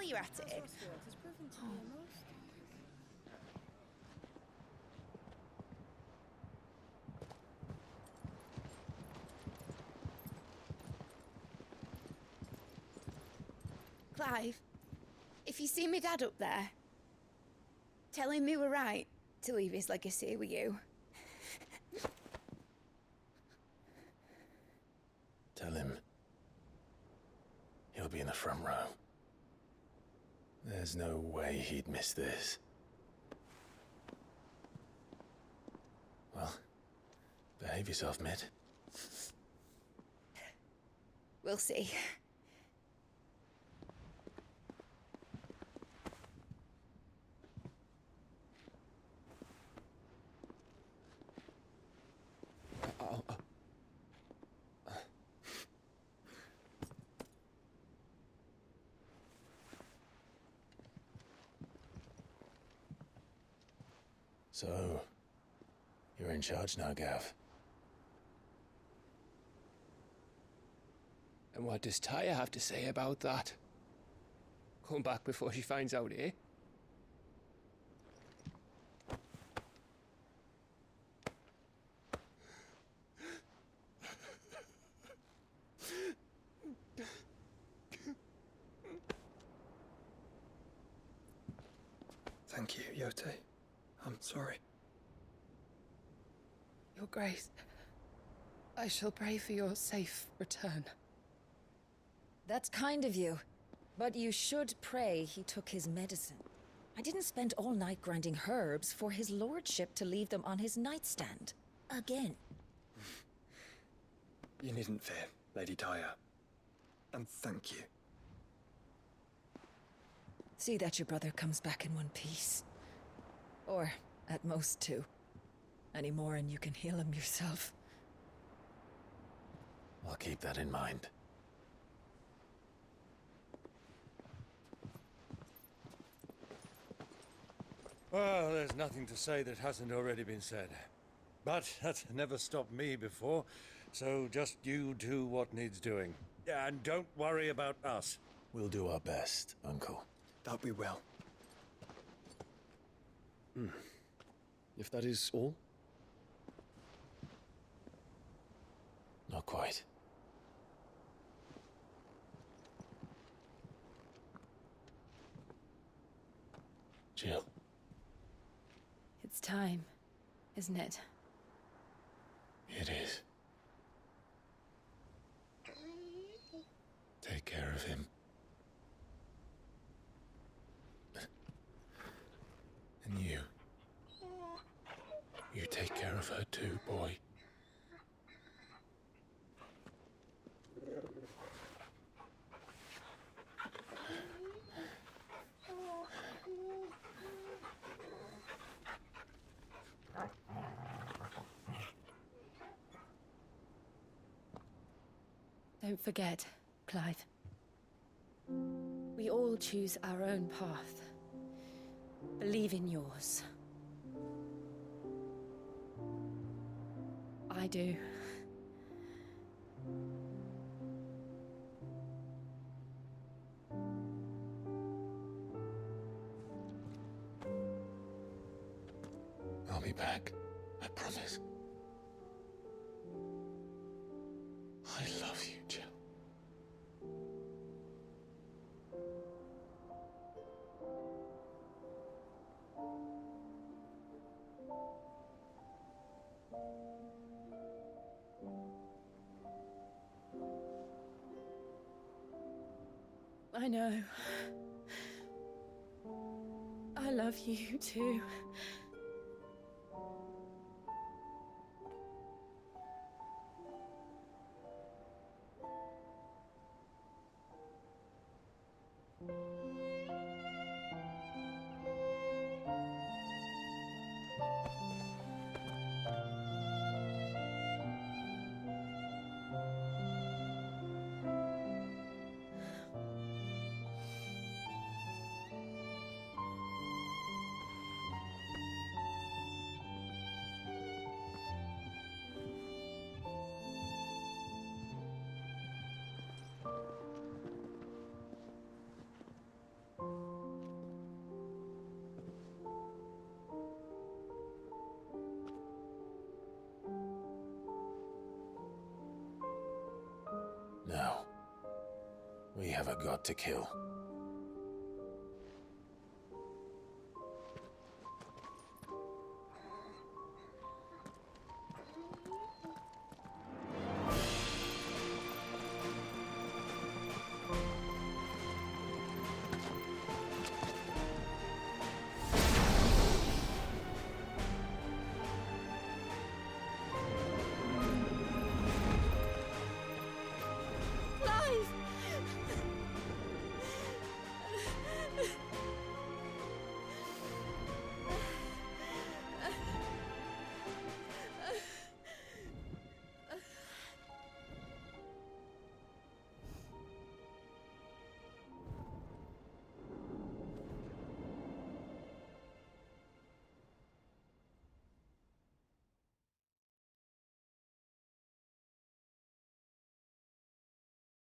you're at it. Has proven to be a most... Clive, if you see me dad up there, tell him we were right to leave his legacy with you. Tell him he'll be in the front row. There's no way he'd miss this. Well, behave yourself, mate. We'll see. So, you're in charge now, Gav. And what does Taya have to say about that? Come back before she finds out, eh? Thank you, Yote. I'm sorry. Your Grace, I shall pray for your safe return. That's kind of you. But you should pray he took his medicine. I didn't spend all night grinding herbs for his lordship to leave them on his nightstand. Again. You needn't fear, Lady Taya. And thank you. See that your brother comes back in one piece. Or, at most, two. Any more and you can heal him yourself. I'll keep that in mind. Well, there's nothing to say that hasn't already been said. But that's never stopped me before, so just you do what needs doing. And don't worry about us. We'll do our best, Uncle. That we will. If that is all? Not quite. Jill. It's time, isn't it? It is. Take care of him. And you. You take care of her too, boy. Don't forget, Clive. We all choose our own path. Believe in yours. I do. I'll be back. I promise. I love you, Jill. I know. I love you too. have a god to kill.